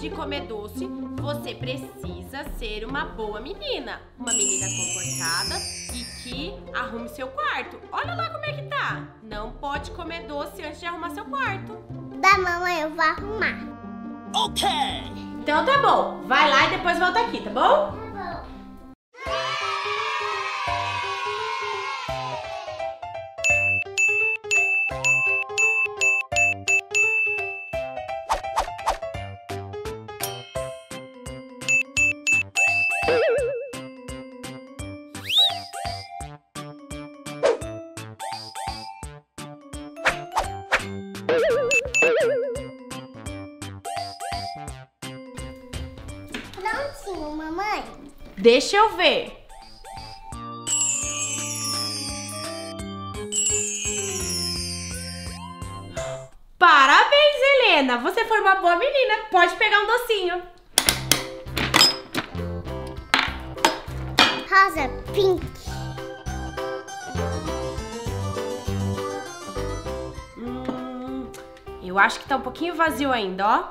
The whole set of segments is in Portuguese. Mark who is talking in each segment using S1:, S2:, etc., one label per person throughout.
S1: de comer doce, você precisa ser uma boa menina. Uma menina comportada e que arrume seu quarto. Olha lá como é que tá. Não pode comer doce antes de arrumar seu quarto.
S2: Da mamãe, eu vou arrumar.
S3: Ok!
S1: Então tá bom. Vai lá e depois volta aqui, tá bom?
S2: Tá bom. Prontinho, mamãe.
S1: Deixa eu ver. Parabéns, Helena! Você foi uma boa menina. Pode pegar um docinho.
S2: Rosa, pink.
S1: Eu acho que tá um pouquinho vazio ainda, ó.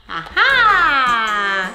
S1: Ahá!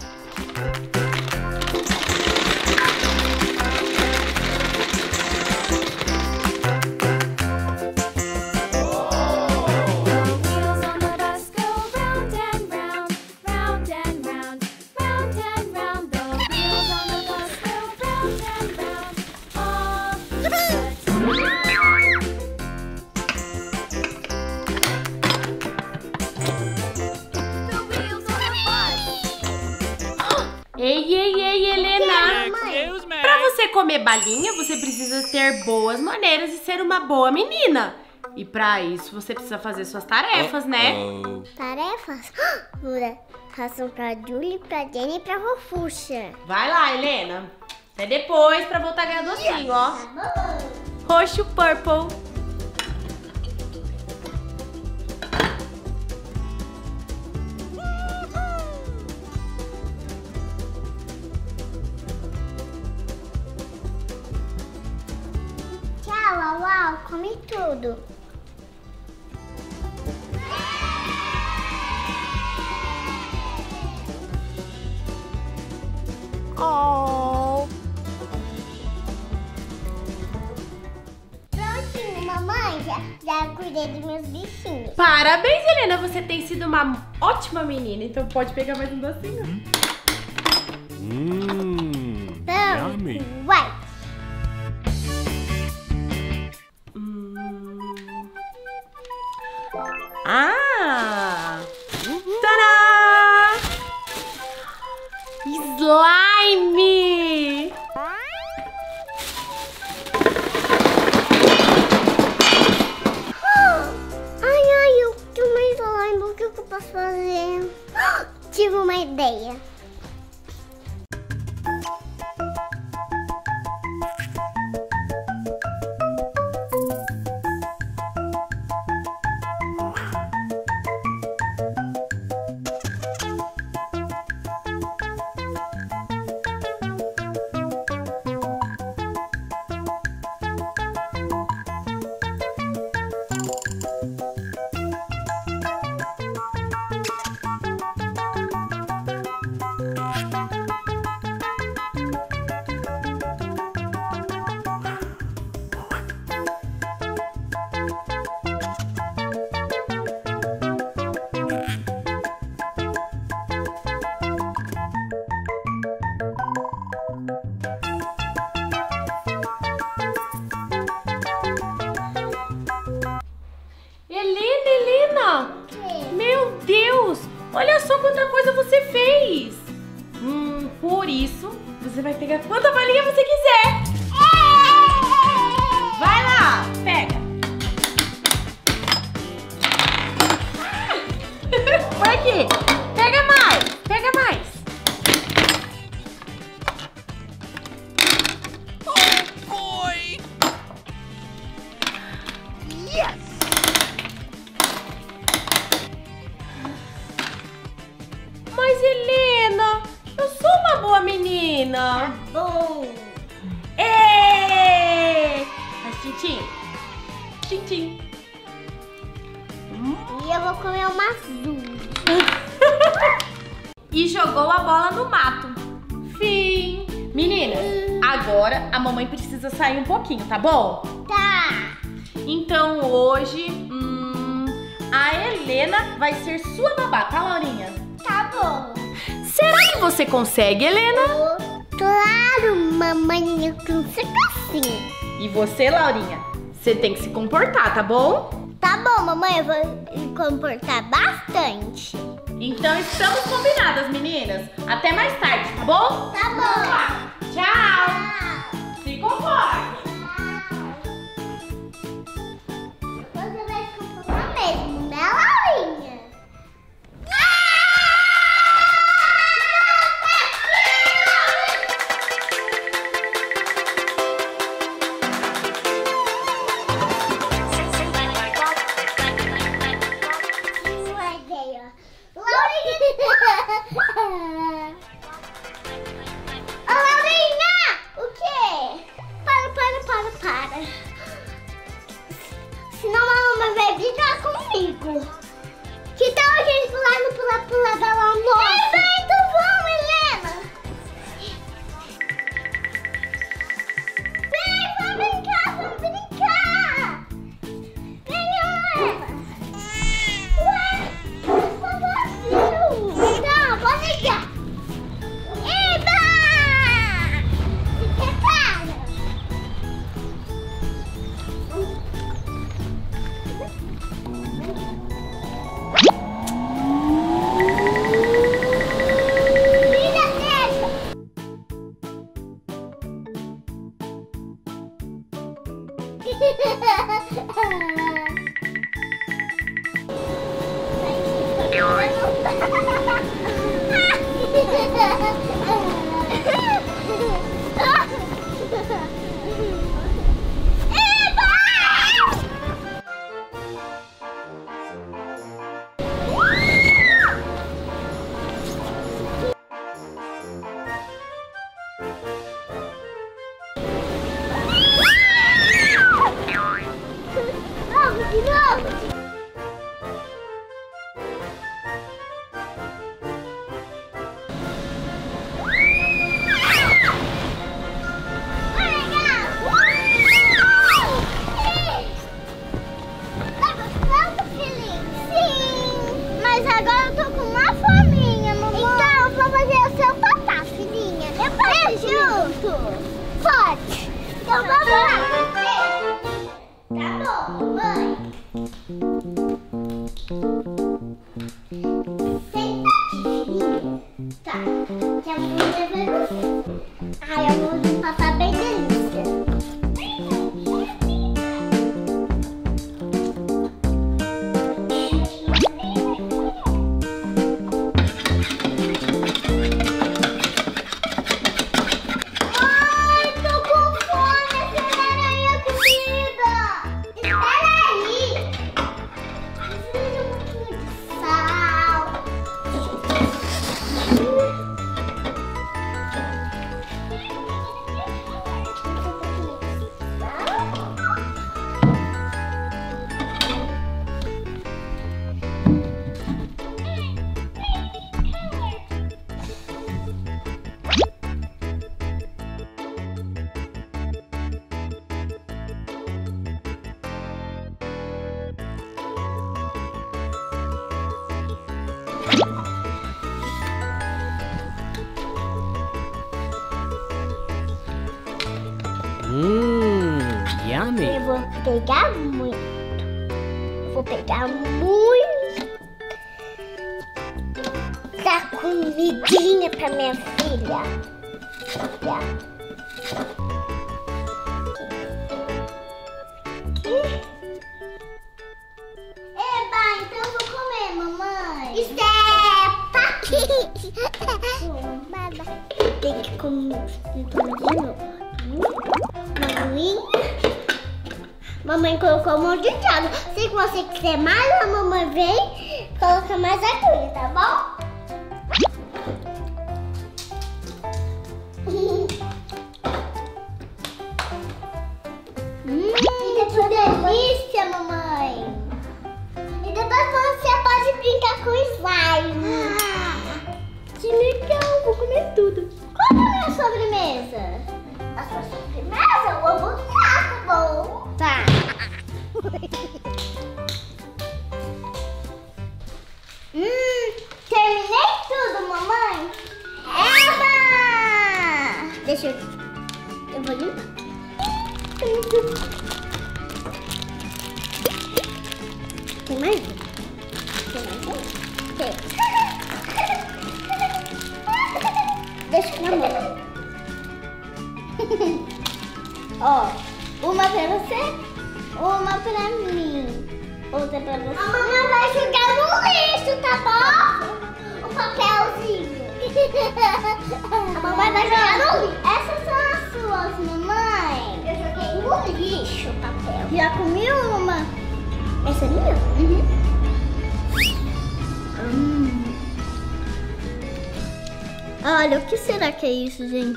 S1: Ei, Helena!
S3: Excuse me!
S1: Pra você comer balinha, você precisa ter boas maneiras e ser uma boa menina. E pra isso, você precisa fazer suas tarefas, né?
S2: Tarefas? Façam pra Julie, pra Jenny e pra Fofuxa.
S1: Vai lá, Helena. Até depois pra voltar a ganhar docinho, ó.
S2: Tá bom.
S1: Roxo, purple.
S2: Tchau, Uau, come tudo.
S1: Oh.
S2: Prontinho, mamãe, já cuidei dos meus bichinhos.
S1: Parabéns, Helena. Você tem sido uma ótima menina. Então pode pegar mais um docinho.
S3: Yummy.
S2: Vai.
S1: Ah! Tadá! Slime!
S2: Ai, eu tenho mais slime. O que eu posso fazer? Tive uma ideia.
S1: Helena! Meu Deus! Olha só quanta coisa você fez! Por isso, você vai pegar quanta balinha você quiser! Vai lá! Pega! Põe aqui! Pega mais! Pega mais!
S3: Oh boy! Yes!
S1: Mas Helena, eu sou uma boa menina!
S2: Bom.
S1: Ê! Faz tchim-tchim! Tchim-tchim!
S2: E eu vou comer uma azul.
S1: e jogou a bola no mato. Fim. Meninas, agora a mamãe precisa sair um pouquinho, tá bom?
S2: Tá.
S1: Então hoje, a Helena vai ser sua babá, tá, Laurinha?
S2: Tá bom.
S1: Será que você consegue, Helena?
S2: Claro, mamãe, eu consigo sim.
S1: E você, Laurinha? Você tem que se comportar, tá bom?
S2: Tá bom, mamãe, eu vou me comportar bastante.
S1: Então estamos combinadas, meninas. Até mais tarde, tá bom?
S2: Tá bom.
S1: Tchau. Se comporte.
S2: Você vai se comportar mesmo, né, Laurinha? Ô, Laurinha! O quê? Para. Senão a mamãe vai brigar comigo. Que tal a gente pular no pula da almoço? Então vamos, Helena! Vem, vamos brincar! Vem, Helena! Ué, sozinho! Não, pode ligar! Eba! Se prepara! Vamos de novo! Pode. Então vamos lá. Tá bom, mãe. Senta aqui, filhinha. Tá. Já vou levar você. Ai, eu vou passar bem delícia.
S3: Yummy.
S2: Eu vou pegar muito. Vou pegar muito da comidinha pra minha filha. Eba, então eu vou comer, mamãe. Tem que comer de novo. Mamãe colocou um monte de água. Se você quiser mais, a mamãe vem e coloca mais aguinha, tá bom? Que delícia, mamãe! E depois você pode brincar com slime. Que sua sobremesa, eu vou voltar, tá bom? Tá. Terminei tudo, mamãe. Eba! Deixa eu vou limpar. Tem mais um? Tem mais um? Tem. Deixa na mão. Ó, uma pra você, uma pra mim. Outra pra você. A mamãe vai jogar no lixo, tá bom? O papelzinho. A mamãe vai jogar no lixo. Essas são as suas, mamãe. Eu joguei no lixo o papel. Já comi uma. Essa é minha? Olha, o que será que é isso, gente?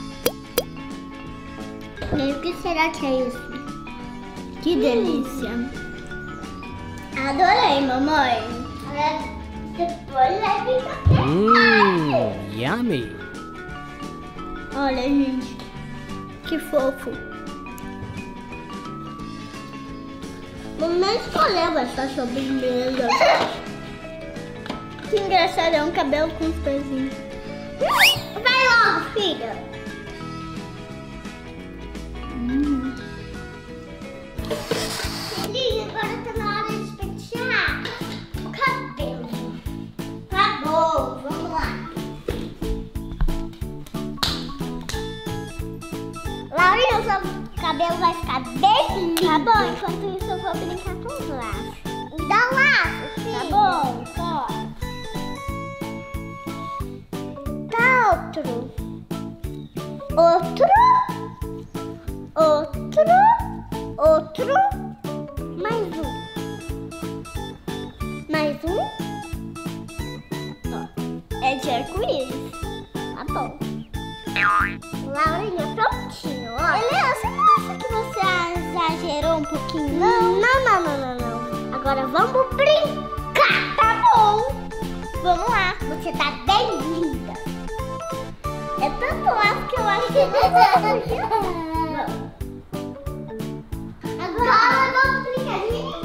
S2: O que será que é isso? Que delícia. Adorei, mamãe. Depois vai ficar.
S3: Yummy.
S2: Olha, gente. Que fofo. Mamãe escolheu essa sobremesa. Que engraçado, é um cabelo com os pezinhos. Vai logo, filha. Feliz, agora tá na hora de pentear o cabelo. Tá bom, vamos lá. Laurinha, o seu cabelo vai ficar bem lindo. Tá bom, enquanto isso eu vou brincar com os laços. Dá laço, filho. Tá bom, só. Outro. Mais um. Ó, é de arco-íris. Tá bom. Laurinha, prontinho, ó. Helena, você não acha que você exagerou um pouquinho, não? Não. Agora vamos brincar, tá bom? Vamos lá, você tá bem linda. É tanto laço que eu acho que não. Agora vamos brincar.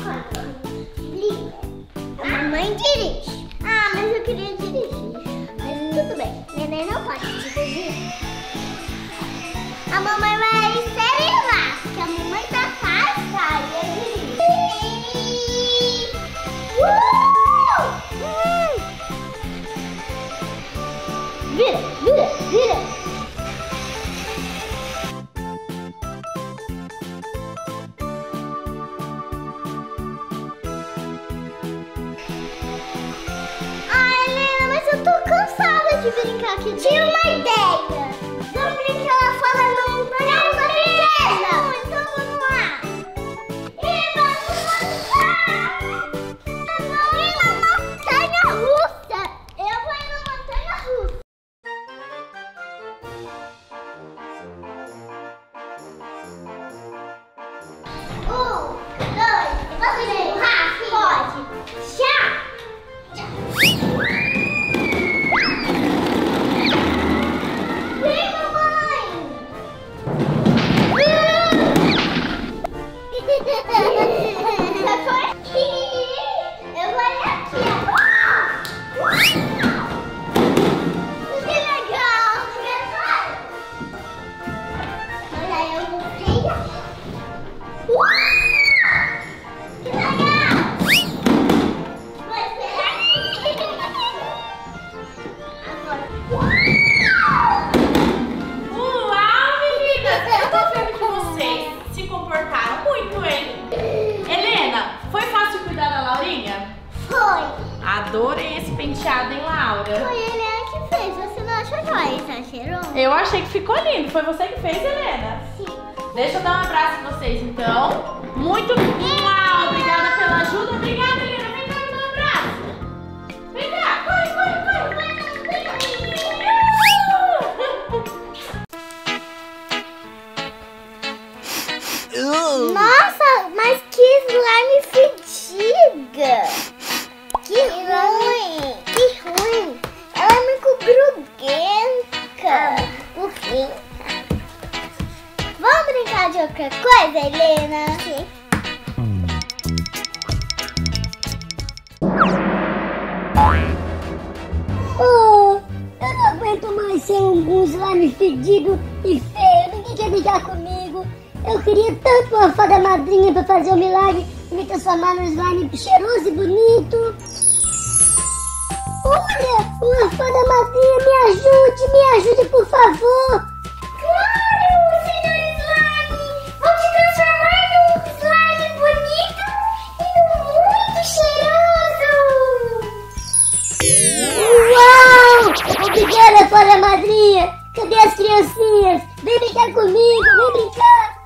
S2: A mamãe dirige. Ah, mas eu queria dirigir. Mas tudo bem, neném não pode dirigir. A mamãe vai ser laço, que a mamãe tá fácil. Eu dirijo. Vira. Ai, Helena, mas eu tô cansada de brincar aqui. Tinha uma ideia. Vamos brincar lá fora na montanha da princesa. Então vamos lá. E na montanha russa. Eu vou ir na montanha russa. Posso empurrar? Pode. Já! Vem, mamãe! Você foi aqui! Eu vou aqui! Que legal! Mas aí eu vou frear! Que legal! Vai ser aqui! Agora.
S1: Uau, meninas! Eu tô vendo que vocês se comportaram muito, hein? Helena, foi fácil cuidar da Laurinha?
S2: Foi!
S1: Adorei esse penteado, hein, Laura?
S2: Foi ele que fez. Você não achou que ela exagerou?
S1: Eu achei que ficou lindo. Foi você que fez, Helena?
S2: Sim.
S1: Deixa eu dar um abraço em vocês, então. Muito obrigada pela ajuda. Obrigada, Helena. Vem cá, me dá um abraço. Vem cá, corre.
S2: Nossa, mas que slime fedida! Que ruim! Que ruim! Ela é muito grudenta! falar de outra coisa, Helena? Sim. Oh, eu não aguento mais ser um slime fedido e feio. Ninguém quer brincar comigo. Eu queria tanto uma fada madrinha pra fazer um milagre e me transformar num slime cheiroso e bonito. Olha, uma fada madrinha, me ajude, por favor. Claro, senhor slime. Vou te transformar num slime bonito e muito cheiroso. Uau! Obrigada, fada madrinha. Cadê as criancinhas? Vem brincar comigo, vem brincar.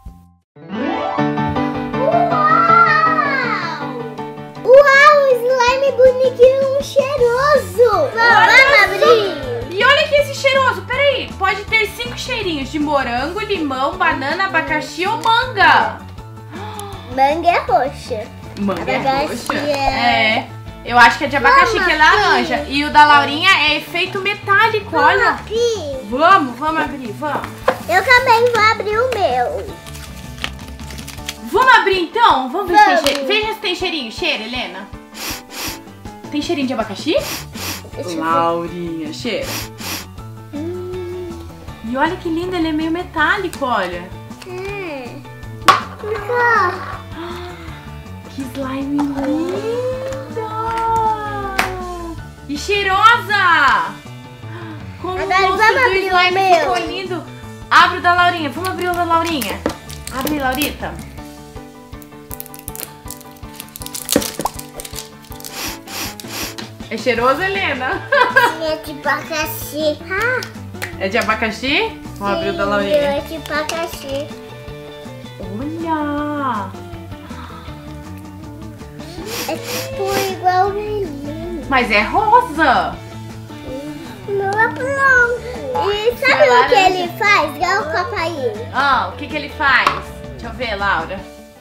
S2: Uau, slime bonitinho, cheiroso. Vamos abrir.
S1: E olha que esse cheiroso, peraí, pode ter 5 cheirinhos de morango, limão, banana, abacaxi ou manga.
S2: Manga é roxa.
S1: Manga é
S2: Abacaxi
S1: roxa?
S2: é-
S1: Eu acho que é de abacaxi,
S2: Vamos
S1: que é laranja. E o da Laurinha é efeito metálico, olha.
S2: Aqui.
S1: Vamos abrir, vamos.
S2: Eu também vou abrir o meu.
S1: Vamos abrir então? Vamos ver se tem
S2: Vamos.
S1: cheiro. Veja se tem cheirinho. Cheira, Helena. Tem cheirinho de abacaxi?
S2: Deixa eu ver.
S1: Laurinha, cheira. E olha que lindo, ele é meio metálico, olha. Que slime linda! E cheirosa! Como
S2: Agora
S1: o gosto
S2: vamos
S1: do
S2: abrir o
S1: slime
S2: meu.
S1: ficou lindo. Abre o da Laurinha. Vamos abrir o da Laurinha. Abre, Laurita. É cheiroso, Helena?
S2: É de abacaxi.
S1: É de abacaxi? Vamos abrir o da
S2: Sim,
S1: Laurinha.
S2: é de abacaxi.
S1: Olha!
S2: É tipo igual o vermelho.
S1: Mas é rosa!
S2: Não é branco. E sabe
S1: É
S2: o que
S1: laranja.
S2: ele faz? Igual o papai.
S1: Ah, o que ele faz? Deixa eu ver, Laura.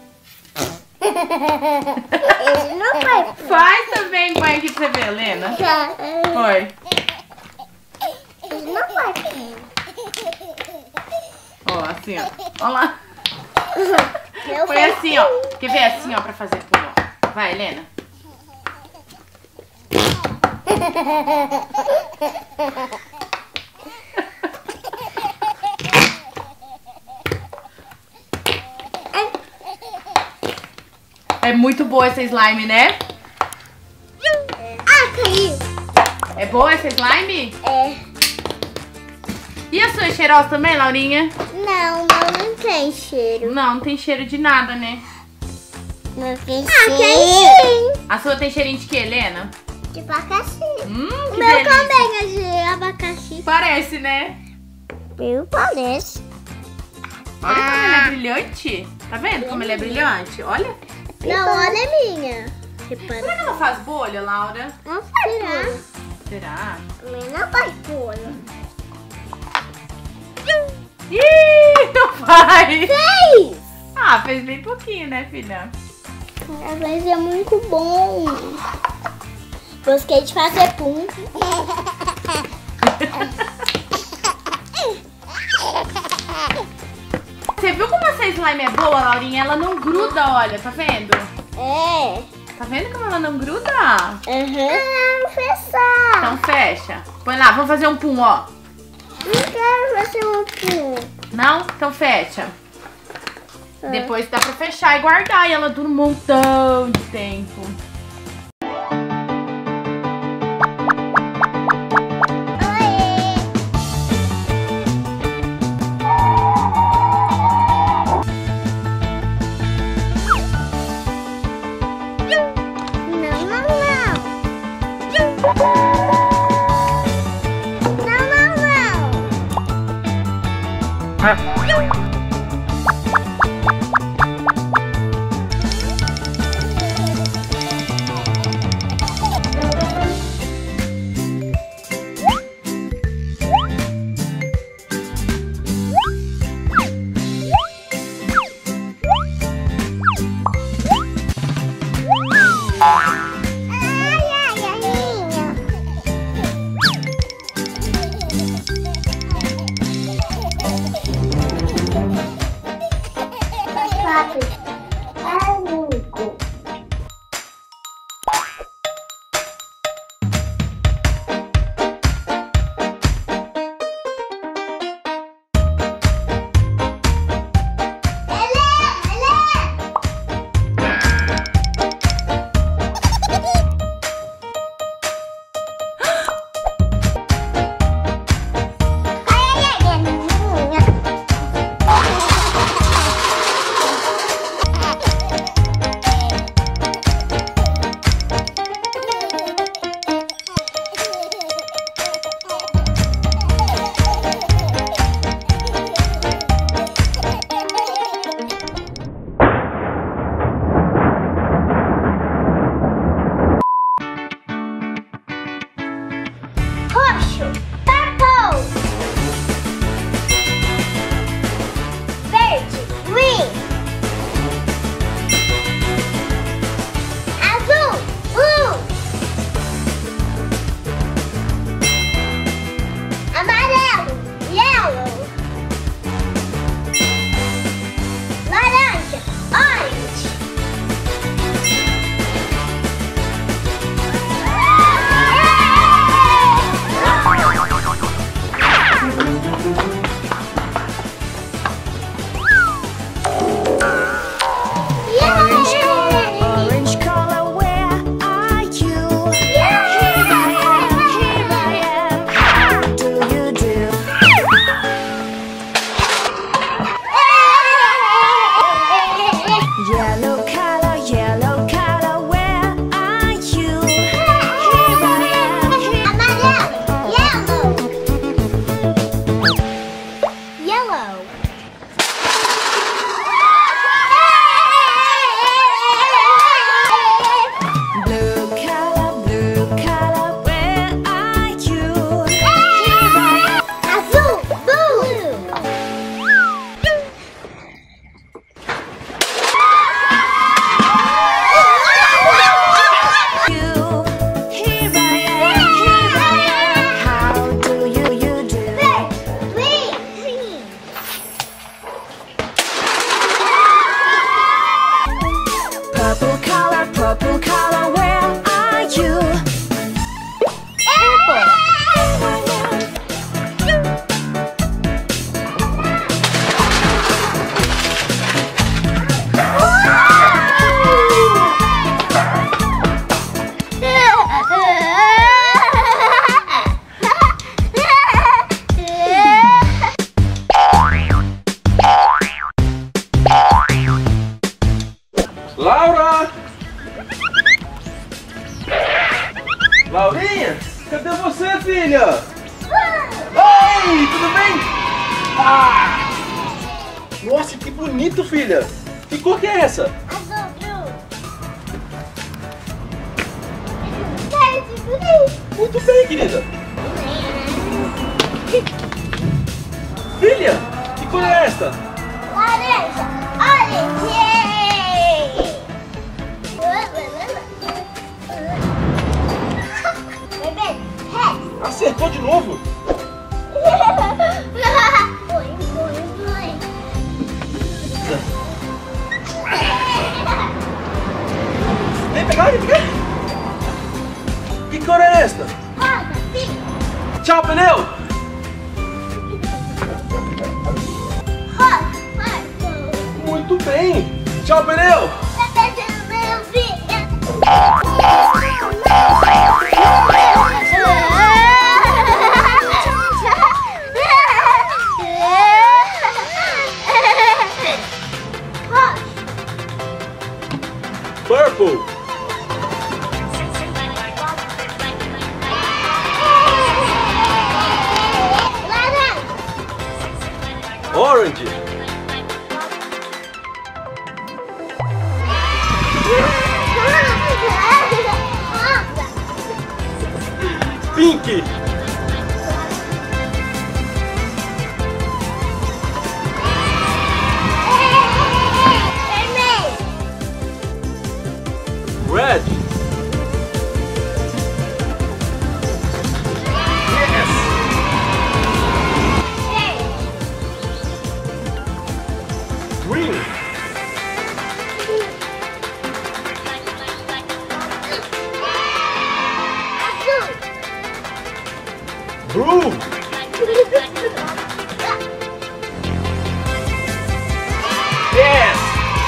S2: Ele não faz.
S1: Faz também, põe aqui pra você ver, Helena. Foi.
S2: Ele não faz.
S1: Ó, assim, ó. Ó lá.
S2: Eu
S1: Foi assim, ó. Quer ver assim, ó, pra fazer tudo, ó. Vai, Helena. É muito boa essa slime, né?
S2: Ah, caiu.
S1: É boa essa slime?
S2: É.
S1: E a sua é cheirosa também, Laurinha?
S2: Não tem cheiro.
S1: Não, não tem cheiro de nada, né?
S2: Não tem cheiro. Tem sim.
S1: A sua tem cheirinho de quê, Helena?
S2: De abacaxi.
S1: Que
S2: O meu
S1: delícia.
S2: também é de abacaxi.
S1: Parece, né?
S2: Eu parece.
S1: Olha como ele é brilhante. Tá vendo como ele é brilhante? Olha.
S2: Não, olha a minha.
S1: Será que ela faz bolha, Laura?
S2: Não faz bolha.
S1: Será?
S2: A minha não faz bolha.
S1: Ih, não faz.
S2: Fez!
S1: Ah, fez bem pouquinho, né, filha?
S2: Mas é muito bom. Gostei de fazer pum.
S1: Você viu como essa slime é boa, Laurinha? Ela não gruda, olha, tá vendo?
S2: É.
S1: Tá vendo como ela não gruda?
S2: Quero fechar.
S1: Então fecha. Põe lá, vamos fazer um pum, ó.
S2: Não quero fazer um pum.
S1: Não? Então fecha. Depois dá pra fechar e guardar. E ela dura um montão de tempo.
S2: lápis. Amigo. Roxo, purple. Verde, green. Azul, blue. Amarelo, yellow. Laranja, orange.
S4: Orange color, where are you? Here I am. How do you do? Yellow color, where are you? Here I am.
S2: Yellow.
S4: Blue color, where are you? Here I
S2: Azul, blue.
S4: am. Here I am. How do you do?
S2: Green.
S4: Purple color, where are you?
S5: Laura! Laurinha? Cadê você, filha? Oi, tudo bem? Ah! Nossa, que bonito, filha! Que cor que é essa?
S2: Azul, blue. Verde, green.
S5: Muito bem, querida! Filha, que cor é esta?
S2: Laranja, orange. Bebê,
S5: Acertou de novo? Vem pegar, vem pegar! Que cor é esta? Tchau, pneu! Muito bem! Tchau, pneu! Purple! Orange! Pink! Red! Yes! Green! Yes!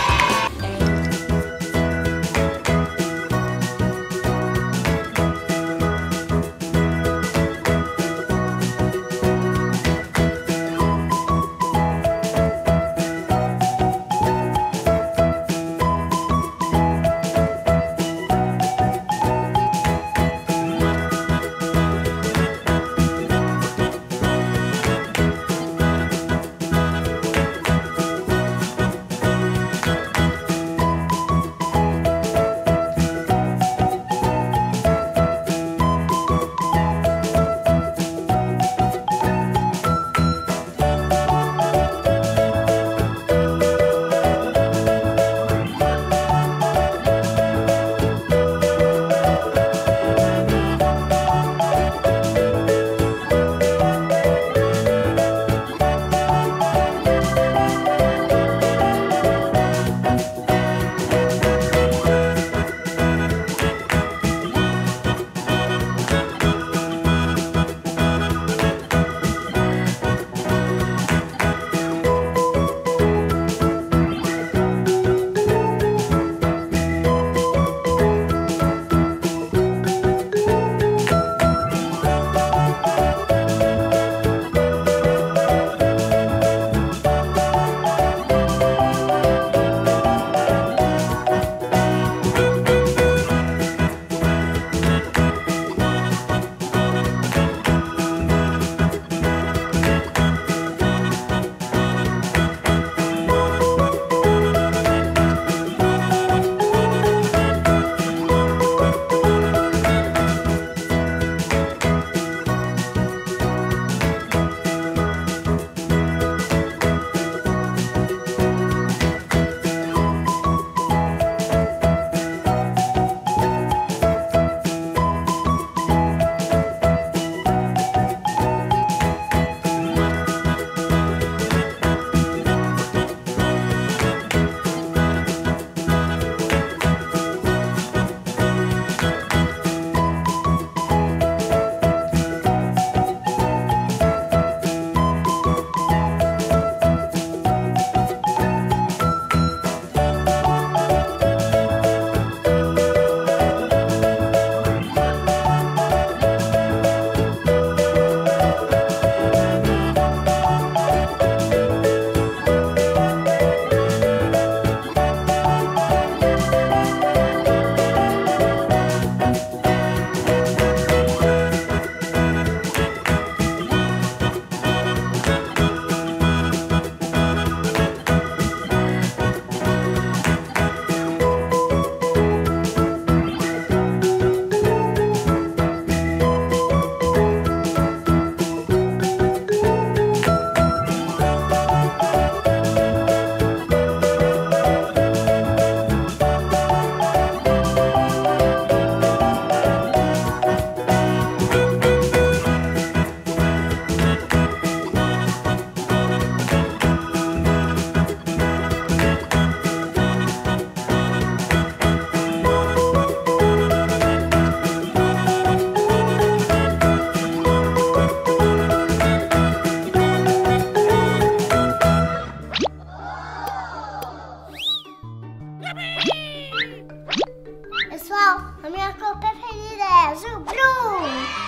S2: Pessoal, a minha cor preferida é azul blu.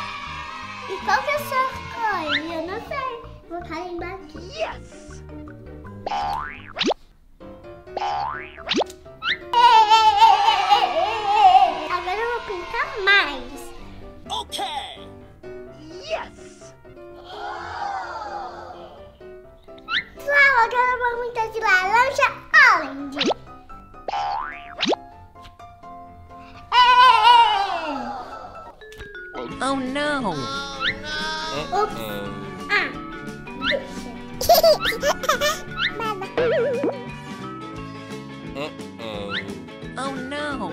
S2: E qual que é a sua cor? Eu não sei. Vou carimbar aqui.
S4: Yes!
S2: Agora eu vou pintar mais.
S4: Okay! Yes!
S2: Pessoal, agora eu vou pintar de laranja orange.
S3: Oh no!
S2: Ups. Ah,
S3: Oh no!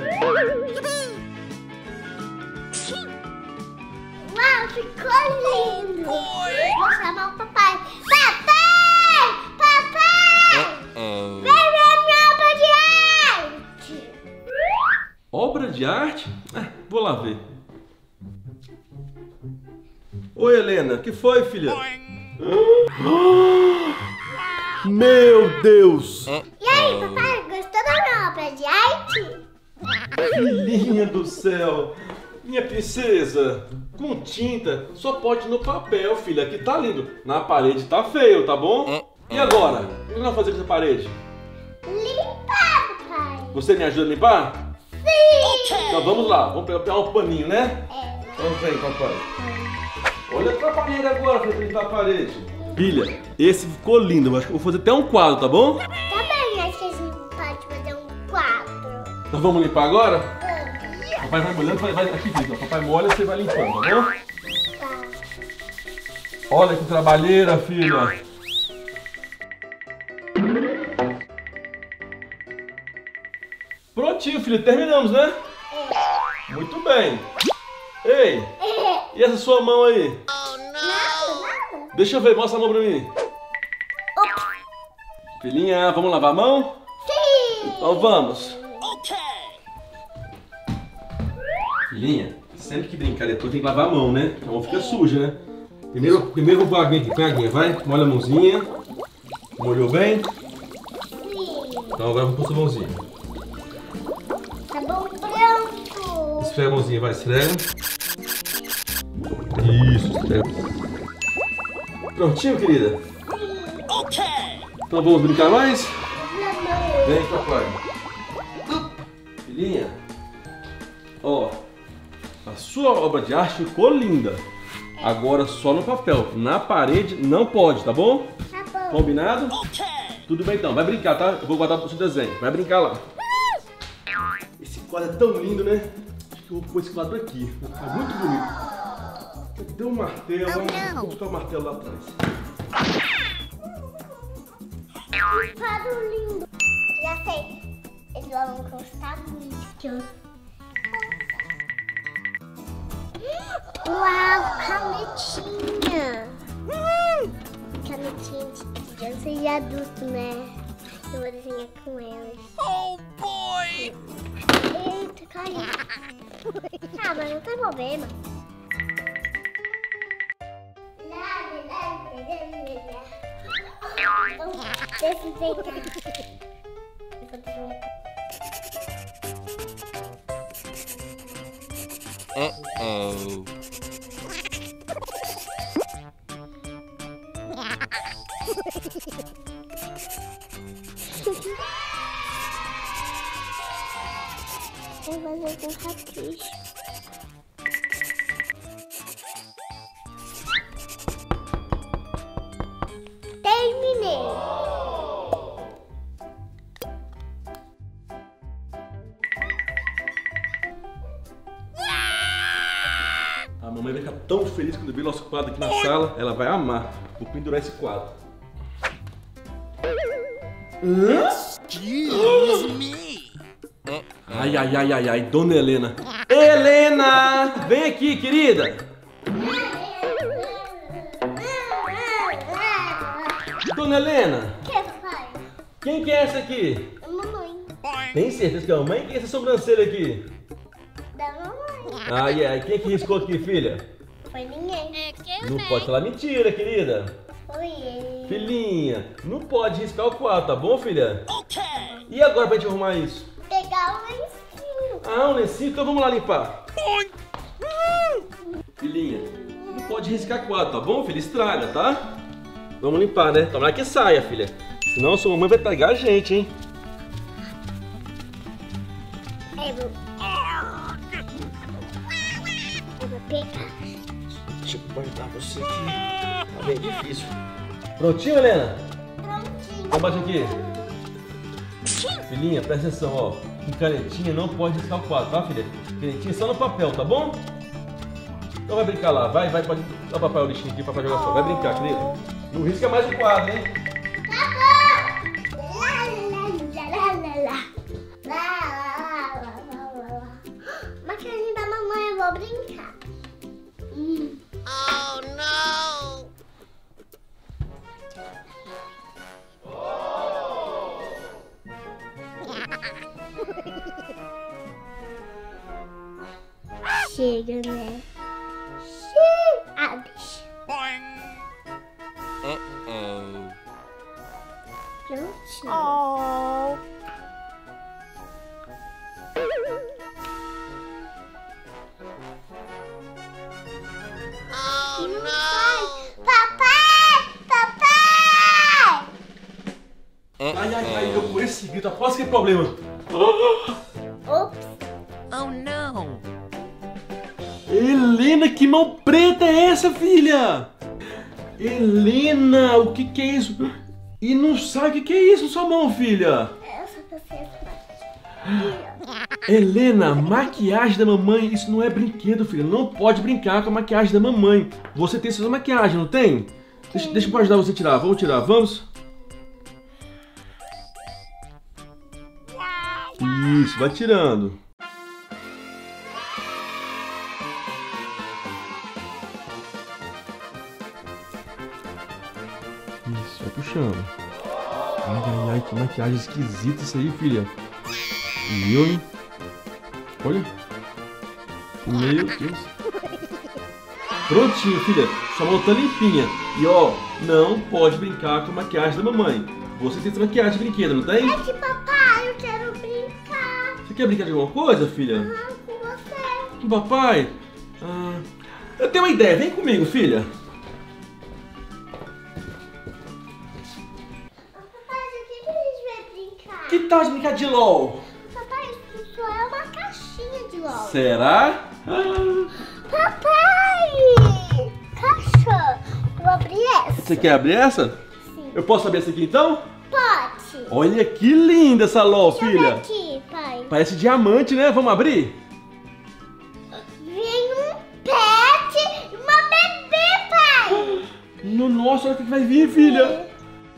S2: Uau, ficou lindo! Vou chamar o papai. Papai! Papai! Vem ver minha obra de arte!
S5: Obra de arte? Vou lá ver. Oi, Helena. O que foi, filha? Meu Deus!
S2: E aí, papai, gostou da minha obra de arte?
S5: Filhinha do céu! Minha princesa, com tinta só pode no papel, filha. Aqui tá lindo. Na parede tá feio, tá bom? E agora? O que nós vamos fazer com essa parede?
S2: Limpar, papai.
S5: Você me ajuda a limpar?
S2: Sim.
S5: Então vamos lá. Vamos pegar um paninho, né?
S2: É.
S5: Vamos aí, papai. Olha a atrapalheira agora pra limpar a parede. Filha, esse ficou lindo. Eu acho que eu vou fazer até um quadro, tá bom?
S2: Tá bem, acho que a gente pode fazer um quadro.
S5: Então vamos limpar agora?
S2: Vamos.
S5: Papai vai molhando, vai aqui, filho. Papai molha e você vai limpando, tá bom?
S2: Tá.
S5: Olha que trabalheira, filha. Prontinho, filho. Terminamos, né? Muito bem. Ei, e essa sua mão aí?
S2: Nada.
S5: Deixa eu ver, mostra a mão pra mim. Filhinha, vamos lavar a mão?
S2: Sim.
S5: Então vamos. Filhinha, sempre que brincar depois tem que lavar a mão, né? A mão fica suja, né? Primeiro eu vou aguinha aqui. Põe a aguinha, vai. Molha a mãozinha. Molhou bem?
S2: Sim.
S5: Então agora vamos pôr sua mãozinha.
S2: Sabão branco.
S5: Esfrega a mãozinha, vai, esfrega. Isso, esfrega. Prontinho, querida? Então vamos brincar mais? Vem, papai. Filhinha, ó, a sua obra de arte ficou linda. Agora só no papel, na parede não pode, tá bom?
S2: Tá bom.
S5: Combinado? Tudo bem então, vai brincar, tá? Eu vou guardar o seu desenho, vai brincar lá. Esse quadro é tão lindo, né? Acho que eu vou pôr esse quadro aqui, vai ficar muito bonito. Cadê o martelo? Vou buscar o martelo lá atrás.
S2: Um quadro lindo. Já sei. Eles vão gostar muito. Uau, canetinha. Canetinha de criança e adulto, né? Eu vou desenhar com eles.
S3: Oh boy!
S2: Eita, caiu. Ah, mas não tem problema. Desse jeito. Eu vou fazer um...
S3: Uh-oh.
S2: Vou fazer com capricho. Terminei.
S5: A mamãe vai ficar tão feliz quando ver nosso quadro aqui na sala. Ela vai amar. Vou pendurar esse quadro.
S3: Excuse me.
S5: Ai, ai, ai, ai, ai, Dona Helena. Helena! Vem aqui, querida. Dona Helena,
S2: O que faz?
S5: quem que é essa aqui?
S2: Mamãe.
S5: Tem certeza que é a mamãe? Quem é essa sobrancelha aqui?
S2: Da mamãe.
S5: Ai, ai, quem que riscou aqui, filha?
S2: Foi ninguém.
S5: Não pode falar mentira, querida.
S2: Foi ele.
S5: Filhinha, não pode riscar o quadro, tá bom, filha? E agora pra gente arrumar isso?
S2: Pegar o lencinho.
S5: Ah, um lencinho, então vamos lá limpar. Filhinha, não pode riscar quadro, tá bom, filha? Estraga, tá? Vamos limpar, né? Tomara que saia, filha. Senão a sua mamãe vai pegar a gente, hein?
S2: Eu vou pegar.
S5: Deixa eu guardar você aqui. Tá bem difícil. Prontinho, Helena?
S2: Prontinho.
S5: Então bate aqui. Filhinha, presta atenção, ó. Com canetinha não pode riscar o quadro, tá, filha? Canetinha só no papel, tá bom? Então vai brincar lá, vai, pode dar o papai o lixinho aqui, papai jogar fora. Vai brincar, querido. Não risca mais o quadro, hein?
S2: Tá bom. Lá. Maquiagem da mamãe, eu vou brincar.
S3: Oh no!
S2: Chega, né? Chega. Ah,
S5: Ai, eu com esse grito, aposto que é problema.
S2: Ops.
S3: Oh, não.
S5: Helena, que mão preta é essa, filha? Helena, o que é isso? E não sabe o que é isso na sua mão, filha?
S2: Eu só pensei
S5: Helena, maquiagem da mamãe, isso não é brinquedo, filha. Não pode brincar com a maquiagem da mamãe. Você tem sua maquiagem, não tem? Deixa eu ajudar você a tirar. Vamos tirar, vamos? Isso, vai tirando. Isso, vai puxando. Ai, que maquiagem esquisita isso aí, filha. Viu, hein? Olha. Meu Deus. Prontinho, filha. Sua mão tá limpinha. E ó, não pode brincar com a maquiagem da mamãe. Você tem essa maquiagem de brinquedo, não tem?
S2: É que papai, eu quero brincar.
S5: Você quer brincar de alguma coisa, filha?
S2: Com você.
S5: Com papai? Eu tenho uma ideia. Vem comigo, filha.
S2: Papai, o que a gente vai brincar?
S5: Que tal de brincar de LOL?
S2: Papai, isso só é uma caixinha de LOL.
S5: Será?
S2: Papai! Caixa! Eu vou abrir essa.
S5: Você quer abrir essa?
S2: Sim.
S5: Eu posso abrir essa aqui então?
S2: Pode.
S5: Olha que linda essa LOL,
S2: Deixa eu ver
S5: filha.
S2: aqui, pai.
S5: Parece diamante, né? Vamos abrir?
S2: Vem um pet e uma bebê, pai.
S5: Nossa, olha o que vai vir, filha.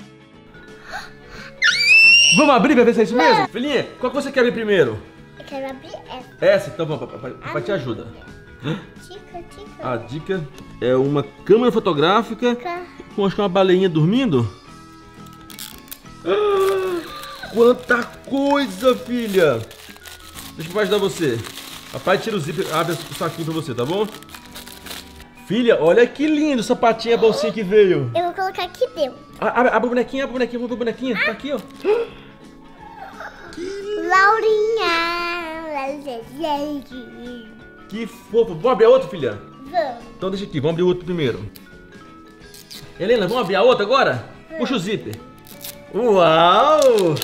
S5: Vamos abrir pra ver se é isso mesmo? Filhinha, qual que você quer abrir primeiro?
S2: Eu quero abrir essa.
S5: Essa? Então vamos, papai te ajuda.
S2: Tica.
S5: A dica é uma câmera fotográfica com, acho que uma baleinha dormindo. Quanta coisa, filha! Deixa o papai ajudar você. Papai tira o zíper, abre o saquinho pra você, tá bom? Filha, olha que lindo o sapatinho, a bolsinha que veio.
S2: Eu vou colocar aqui dentro.
S5: Abre a bonequinha, vamos ver a bonequinha. Tá aqui, ó.
S2: Laurinha.
S5: Que fofo. Vamos abrir a outra, filha?
S2: Vamos.
S5: Então deixa aqui, vamos abrir o outro primeiro. Helena, vamos abrir a outra agora? Puxa o zíper. Uau!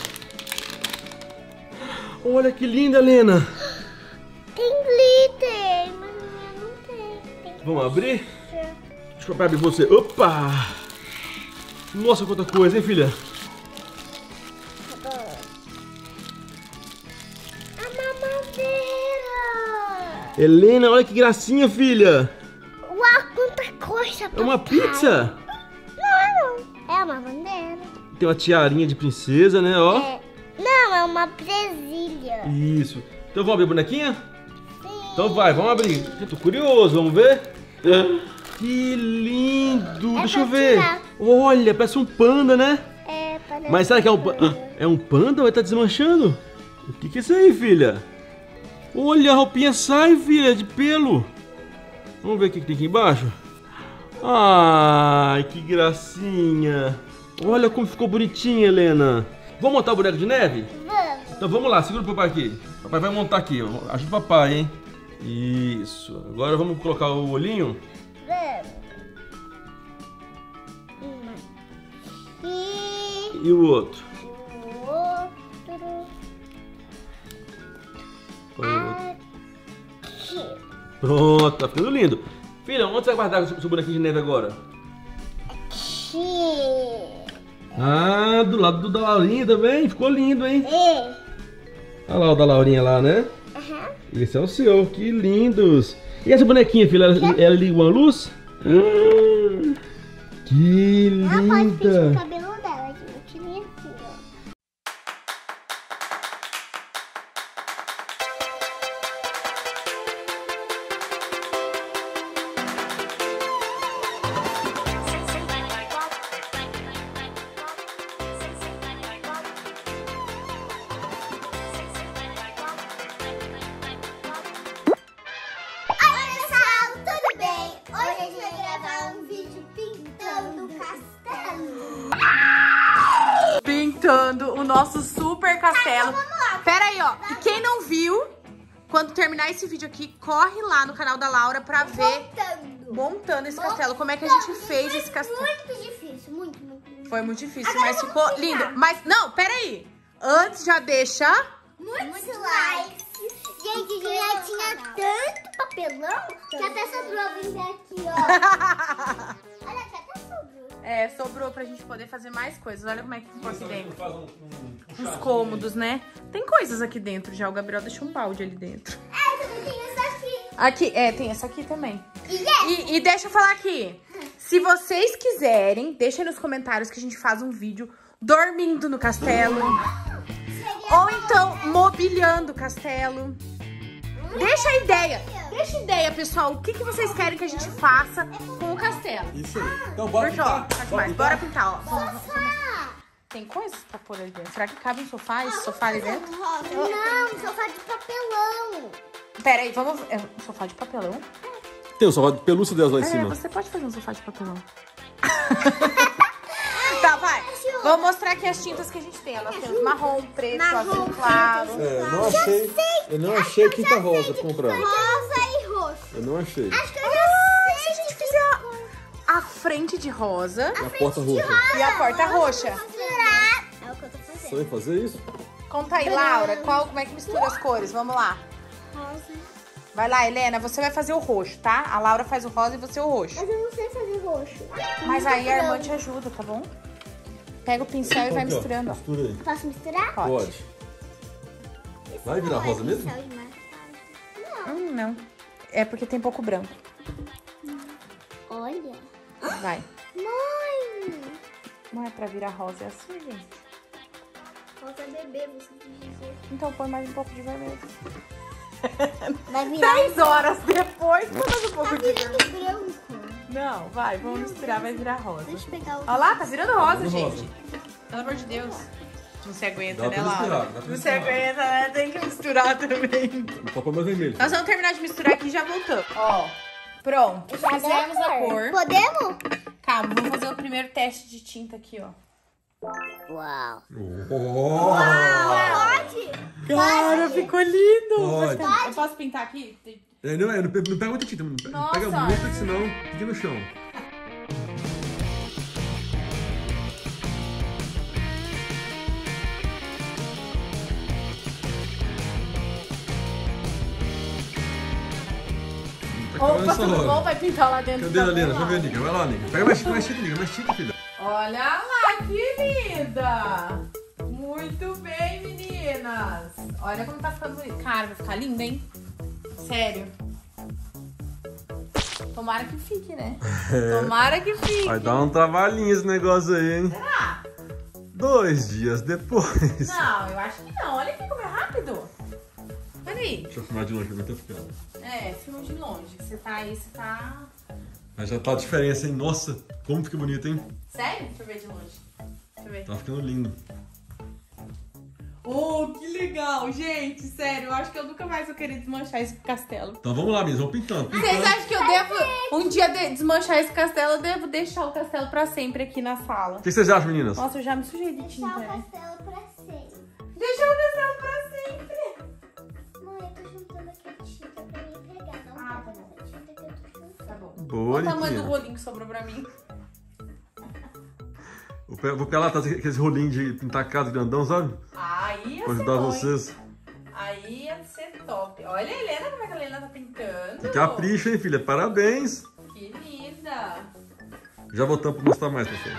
S5: Olha que linda, Helena.
S2: Tem glitter, mas não tem.
S5: Vamos abrir? Deixa eu abrir você. Opa! Nossa, quanta coisa, hein, filha?
S2: A mamadeira.
S5: Helena, olha que gracinha, filha.
S2: Uau, quanta coisa, papai.
S5: É uma pizza.
S2: Não, é uma bandeira.
S5: Tem uma tiarinha de princesa, né, ó.
S2: Não, é uma presilha.
S5: Isso. Então vamos abrir a bonequinha?
S2: Sim.
S5: Então vai, vamos abrir. Eu tô curioso, vamos ver? Que lindo. Deixa eu
S2: pra
S5: ver.
S2: tirar.
S5: Olha, parece um panda, né?
S2: É, parece.
S5: Mas será que é um panda? É um panda? Vai estar desmanchando? O que é isso aí, filha? Olha, a roupinha sai, filha, de pelo. Vamos ver o que tem aqui embaixo. Ai, que gracinha. Olha como ficou bonitinha, Helena. Vamos montar o boneco de neve?
S2: Vamos.
S5: Então vamos lá, segura o papai aqui. O papai vai montar aqui, ajuda o papai, hein? Isso. Agora vamos colocar o olhinho.
S2: Vamos.
S5: E o outro.
S2: O outro. Aqui.
S5: Pronto, tá ficando lindo. Filha, onde você vai guardar o seu bonequinho de neve agora?
S2: Aqui.
S5: Ah, do lado da Laurinha também. Ficou lindo, hein?
S2: E.
S5: Olha lá o da Laurinha lá, né?
S2: Aham.
S5: Esse é o seu, que lindos. E essa bonequinha, filha, ela liga uma luz? Que
S2: Ela pode pintar o
S5: linda.
S2: cabelo dela, gente. Assim, ó. Oi, pessoal, tudo bem? Hoje a gente vai gravar um vídeo pintando o castelo.
S1: Pintando o nosso super castelo.
S2: Então vamos lá.
S1: Pera aí, ó. E quem não viu, quando terminar esse vídeo aqui, corre lá no canal da Laura pra ver
S2: Montando.
S1: montando esse castelo. Como é que a gente fez esse castelo.
S2: Muito difícil, muito.
S6: Foi muito difícil, mas ficou lindo. Mas, não, peraí. Antes já deixa...
S2: Muitos likes. Gente, já tinha tanto papelão que até sobrou vir aqui, ó. Olha, até sobrou.
S6: É, sobrou pra gente poder fazer mais coisas. Olha como é que ficou aqui dentro. Uns cômodos, né? Tem coisas aqui dentro já. O Gabriel deixou um balde ali dentro.
S2: Também tem essa aqui.
S6: Aqui, tem essa aqui também.
S2: E
S6: E deixa eu falar aqui. Se vocês quiserem, deixa aí nos comentários que a gente faz um vídeo dormindo no castelo. Ou então, mobiliando o castelo. Deixa a ideia, pessoal. O que vocês querem que a gente faça com o castelo?
S5: Isso aí. Então bora pintar.
S6: Bora pintar, ó. Tem coisas pra pôr ali dentro. Será que cabe um sofá? Esse sofá ali dentro?
S2: Não, sofá de papelão.
S6: Pera aí, vamos... um sofá de papelão?
S5: Tem o sofá de pelúcia delas lá em cima.
S6: Você pode fazer um sofá de papelão. Tá, vai. Vou mostrar aqui as tintas que a gente tem. Nós temos marrom, preto, azul claro.
S5: Eu não achei tinta rosa pra comprar.
S2: Rosa e roxo.
S5: Eu não achei.
S2: Acho que eu já sei.
S6: Se a gente fizer a frente de rosa
S5: E a porta roxa.
S6: e a porta roxa.
S2: Misturar. É o que eu tô fazendo.
S5: Você vai fazer isso?
S6: Conta aí, Laura, como é que mistura as cores? Vamos lá.
S2: Rosa.
S6: Vai lá, Helena, você vai fazer o roxo, tá? A Laura faz o rosa e você o roxo.
S2: Mas eu não sei fazer roxo.
S6: Mas aí a irmã te ajuda, tá bom? Pega o pincel e vai
S5: Aqui, ó,
S6: misturando, ó.
S5: mistura aí.
S2: Posso misturar?
S5: Pode. Vai virar rosa mesmo?
S6: Não. É porque tem pouco branco.
S2: Olha.
S6: Vai.
S2: Mãe.
S6: Não é pra virar rosa, é assim, gente.
S2: Rosa bebê, você quis dizer.
S6: Então põe mais um pouco de vermelho.
S2: Vai virar
S6: 10 horas depois, põe mais um pouco de vermelho.
S2: branco.
S6: Não, vai, vamos misturar, vai virar rosa.
S2: Deixa eu pegar o...
S6: Olha lá, tá virando rosa,
S5: Virando
S6: gente.
S5: rosa.
S6: Pelo amor de Deus. Não se aguenta,
S5: Dá
S6: né,
S5: pra misturar,
S6: Laura?
S5: dá pra
S6: Não se
S5: misturar.
S6: aguenta, né? Tem que misturar também.
S5: Só põe mais vermelho.
S6: Nós vamos terminar de misturar aqui e já voltamos. Ó, pronto. Fizemos a cor.
S2: Podemos?
S6: Calma, vamos fazer o primeiro teste de tinta aqui, ó.
S2: Uau.
S6: Pode? Cara, ficou lindo.
S5: Pode.
S6: Eu posso pintar aqui?
S5: Não pega muita tinta. Não pega
S6: Nossa.
S5: muita, que senão fica no chão.
S6: Opa, tudo bom? Vai pintar lá dentro.
S5: Cadê a
S6: tá
S5: Lena?
S6: bom,
S5: Deixa eu ver, Nica. Vai lá, Nica. Pega mais tinta, Nica. Mais tinta, filha.
S6: Olha lá, que linda! Muito bem, meninas! Olha como tá ficando bonito. Cara, vai ficar lindo, hein? Sério. Tomara que fique, né? Tomara que fique.
S5: Vai dar um trabalhinho esse negócio aí, hein?
S6: Será?
S5: 2 dias depois.
S6: Não, eu acho que não. Olha aqui como é rápido. Peraí.
S5: Deixa eu filmar de longe pra mim, tá ficando.
S6: Filma de longe. Você tá aí, você tá...
S5: Mas já tá a diferença, hein? Nossa, como fica bonito, hein?
S6: Sério? Deixa eu ver de longe. Deixa eu ver.
S5: Tá ficando lindo.
S6: Oh, que legal, gente. Sério, eu acho que eu nunca mais vou querer desmanchar esse castelo.
S5: Então vamos lá, meninas. Vamos pintando.
S6: Vocês acham que eu devo, um dia desmanchar esse castelo, eu devo deixar o castelo pra sempre aqui na sala?
S5: O que vocês acham, meninas?
S6: Nossa, eu já me sujei de
S2: Deixar
S6: tinta,
S2: o
S6: né?
S2: castelo pra sempre.
S6: Deixar o castelo pra sempre.
S2: Mãe, eu tô juntando aqui a tinta pra mim pegar. Não pega essa tinta que eu tô juntando.
S6: Tá bom.
S5: Boa,
S6: Olha o tamanho
S5: Niquinha.
S6: do rolinho que sobrou pra mim.
S5: Vou pegar lá, tá aqueles rolinhos de pintar casa grandão, sabe?
S6: Aí ia
S5: Pra
S6: ser
S5: ajudar
S6: bom,
S5: vocês.
S6: hein? Aí ia ser top. Olha a Helena, como é que a Helena tá pintando.
S5: Que capricho, hein, filha? Parabéns.
S6: Que linda.
S5: Já voltamos pra mostrar mais, pessoal.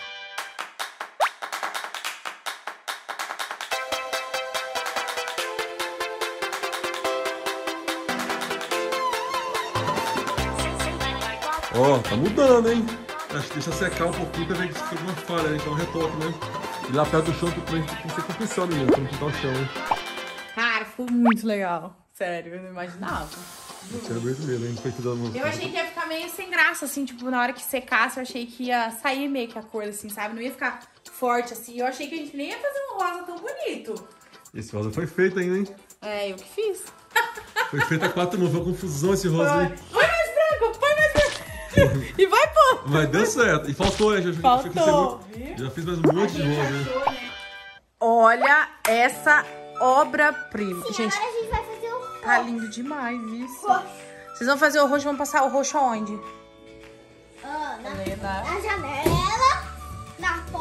S5: Ó, tá mudando, hein? Acho que deixa secar um pouquinho pra ver se fica uma falha, né? Então retoque, né? E lá perto do chão tem que ser com pincel, menino, pra não pintar o chão, hein?
S6: Cara, ficou muito legal. Sério, eu não imaginava.
S5: Tira muito mesmo, hein? Foi tudo
S6: Eu achei que ia ficar meio sem graça, assim, tipo, na hora que secasse, eu achei que ia sair meio que a cor, assim, sabe? Não ia ficar forte, assim. Eu achei que a gente nem ia fazer um rosa tão bonito.
S5: Esse rosa foi feito ainda, hein?
S6: É, eu que fiz.
S5: Foi feito a 4 mãos, foi uma confusão esse rosa aí.
S6: Põe mais branco, põe mais branco. E vai pôr.
S5: Mas deu certo. E faltou, né?
S6: Faltou.
S5: Já fiz mais um monte de rosa, né?
S6: Olha essa obra-prima. Gente,
S2: Agora a gente vai fazer o roxo.
S6: tá lindo demais isso. Vocês vão fazer o roxo, vão passar o roxo aonde?
S2: Na
S6: Helena.
S2: janela, na porta.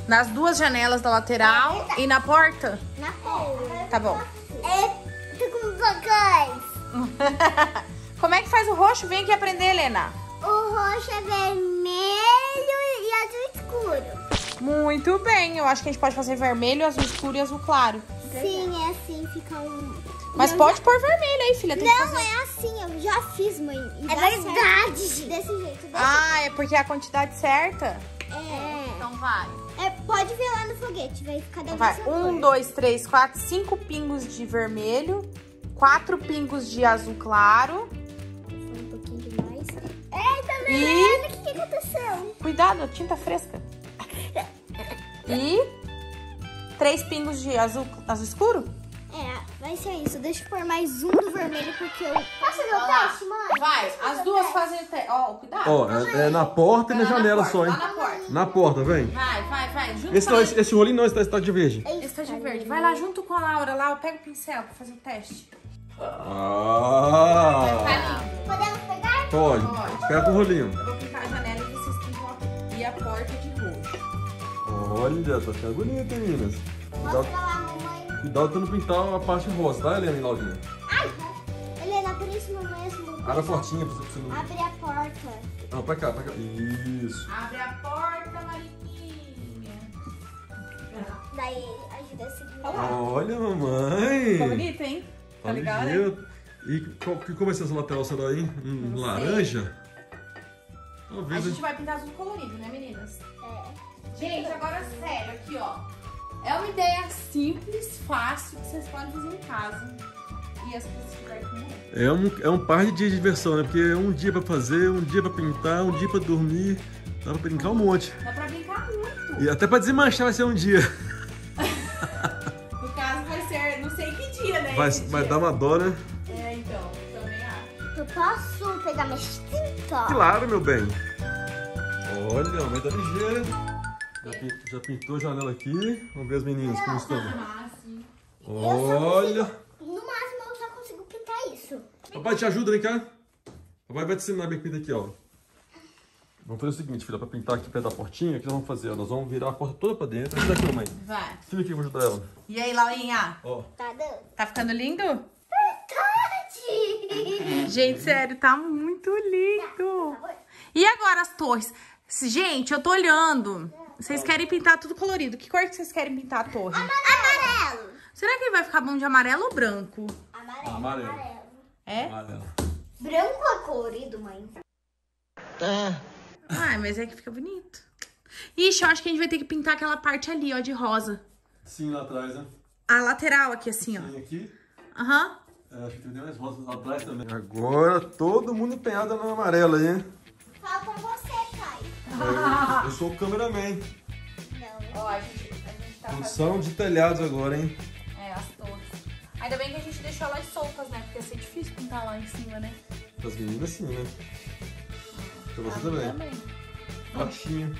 S6: Nas duas janelas da lateral e na porta?
S2: Na porta.
S6: Tá bom.
S2: Tô com vocais.
S6: Como é que faz o roxo? Vem aqui aprender, Helena.
S2: O roxo é vermelho e azul escuro.
S6: Muito bem. Eu acho que a gente pode fazer vermelho, azul escuro e azul claro.
S2: Sim, é assim, fica um...
S6: Mas pode pôr vermelho aí, filha. Tem que
S2: Não,
S6: fazer...
S2: é assim, eu já fiz, mãe. É verdade. Desse jeito.
S6: Ah, é porque é a quantidade certa?
S2: É.
S6: Então vai.
S2: Pode ver lá no foguete, vai ficar dentro
S6: Vai.
S2: dessa
S6: 1, 2, 3, 4, 5 pingos de vermelho, 4 pingos de azul claro.
S2: Um pouquinho demais. Eita,
S6: E-
S2: Milena, o que aconteceu?
S6: Cuidado, tinta fresca. E 3 pingos de azul escuro?
S2: Vai ser isso. Deixa eu pôr mais um do vermelho, porque eu... Posso fazer o teste, mãe?
S6: Vai, as duas fazem o teste. Ó, cuidado.
S5: Ó, é na porta e na janela só, hein?
S6: Lá na porta.
S5: Na porta, vem.
S6: Vai. Junto
S5: Esse,
S6: com a...
S5: esse rolinho não, esse tá de verde.
S6: Esse tá de verde. Vai lá junto com a Laura lá, pega o pincel pra fazer o teste.
S5: Ah!
S2: Podemos pegar?
S5: Pode. Pega com o rolinho.
S6: Eu vou pintar a janela e vocês pintam e a porta de roxo.
S5: Olha, tá ficando bonito, hein, meninas?
S2: Mostra lá, mamãe.
S5: Cuidado pra não pintar a parte rosa, tá, Helena e Laurinha?
S2: Ai, Helena, por isso mesmo.
S5: Abre a portinha pra você não...
S2: Abre a porta.
S5: Não, pra cá. Isso.
S6: Abre a porta, Mariquinha.
S2: Daí ajuda a segurar.
S5: Olha, mamãe.
S6: Ficou bonito, hein? Tá legal, né?
S5: ligeiro. E que cor vai ser essa lateral? Será aí? Laranja?
S6: A
S5: Talvez.
S6: gente vai pintar azul colorido, né, meninas?
S2: É.
S6: Gente, agora sério, aqui, ó. É uma ideia simples, fácil, que vocês podem fazer em casa. E as pessoas tiverem com
S5: É um par de dias de diversão, né? Porque é um dia pra fazer, um dia pra pintar, um dia pra dormir. Dá pra brincar um monte.
S6: Dá pra brincar muito.
S5: E até pra desmanchar vai ser um dia.
S6: No caso, vai ser não sei que dia, né?
S5: Vai
S6: esse dia.
S5: dar uma dó, né?
S6: É, então, também acho.
S2: Eu posso pegar minha tinta?
S5: Claro, meu bem. Olha, a mãe tá ligeira. Já pintou a janela aqui. Vamos ver as meninas como estão.
S6: Ah, sim.
S5: Olha.
S2: No máximo eu só consigo pintar isso.
S5: Papai te ajuda, vem cá. Papai vai te ensinar bem a pintar aqui, ó. Vamos fazer o seguinte, filha, pra pintar aqui perto da portinha, o que nós vamos fazer? Nós vamos virar a porta toda pra dentro. Ajuda aqui, mamãe.
S6: Vai.
S5: Filha aqui, eu vou ajudar ela.
S6: E aí, Laurinha?
S5: Ó.
S2: Tá dando?
S6: Tá ficando lindo?
S2: Verdade!
S6: Gente, sério, tá muito lindo. E agora as torres? Gente, eu tô olhando. Vocês querem pintar tudo colorido. Que cor que vocês querem pintar a torre?
S2: Amarelo!
S6: Será que ele vai ficar bom de amarelo ou branco?
S2: Amarelo.
S5: Amarelo.
S6: É?
S5: Amarelo.
S2: Branco é colorido, mãe?
S6: Ah, mas é que fica bonito. Ixi, eu acho que a gente vai ter que pintar aquela parte ali, ó, de rosa.
S5: Sim, lá atrás, né?
S6: A lateral aqui, assim, ó.
S5: Tem aqui.
S6: Aham.
S5: É, acho que tem mais rosas lá atrás também. Agora todo mundo empenhado no amarelo aí, hein?
S2: Falta você, pai.
S5: Eu sou o cameraman.
S2: Não.
S6: Ó, a gente tá
S5: Produção de telhados agora, hein?
S6: as torres. Ainda bem que a gente deixou elas soltas, né? Porque ia ser difícil pintar lá em cima, né?
S5: As meninas sim, né? Pra você também. Baixinho.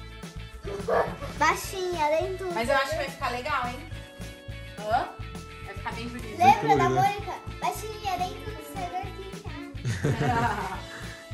S2: Baixinha, dentro.
S6: Mas eu acho que vai ficar legal, hein? Hã? Vai ficar bem bonito.
S2: Lembra da
S5: colorido, né?
S2: Mônica? Baixinha, dentro do celular.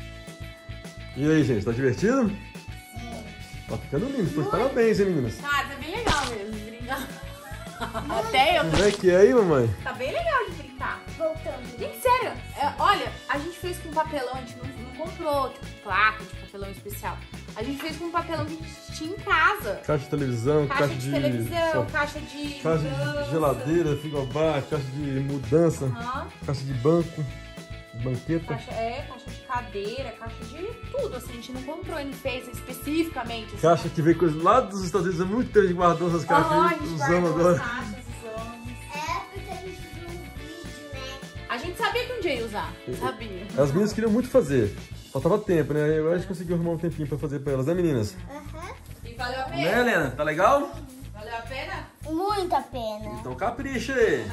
S5: E aí, gente, tá divertido?
S2: Sim.
S5: Tá ficando lindo. Tô de parabéns, hein, meninas?
S6: Cara, tá bem legal mesmo de brincar. Até eu.
S5: Como é que é aí, mamãe?
S6: Tá bem legal de brincar.
S2: Voltando.
S6: Gente, sério, olha, a gente fez com papelão, a gente não comprou, tipo, placa de papelão especial. A gente fez com um papelão que a gente tinha em casa.
S5: Caixa de televisão,
S6: Caixa de televisão,
S5: só-
S6: caixa de
S5: caixa
S6: mudança.
S5: de geladeira, frigobar, caixa de mudança,
S6: Aham.
S5: caixa de banco, banqueta.
S6: Caixa de cadeira, caixa de tudo, assim, a gente não comprou, a gente fez especificamente. Assim.
S5: Caixa que veio coisa lá dos Estados Unidos, há muito tempo a gente guardou essas caixas
S6: Aham, a
S5: aí,
S6: gente
S5: usamos
S6: guardou
S5: agora.
S6: as caixas, usamos.
S2: É, porque a gente viu um vídeo, né?
S6: A gente sabia que um dia ia usar, sabia.
S5: As meninas queriam muito fazer, faltava tempo, né? Agora a gente conseguiu arrumar um tempinho pra fazer pra elas, né, meninas?
S2: Aham.
S6: E valeu a
S5: Né,
S6: pena?
S5: Helena? Tá legal?
S6: Valeu a pena?
S2: Muito a pena.
S5: Então capricha aí.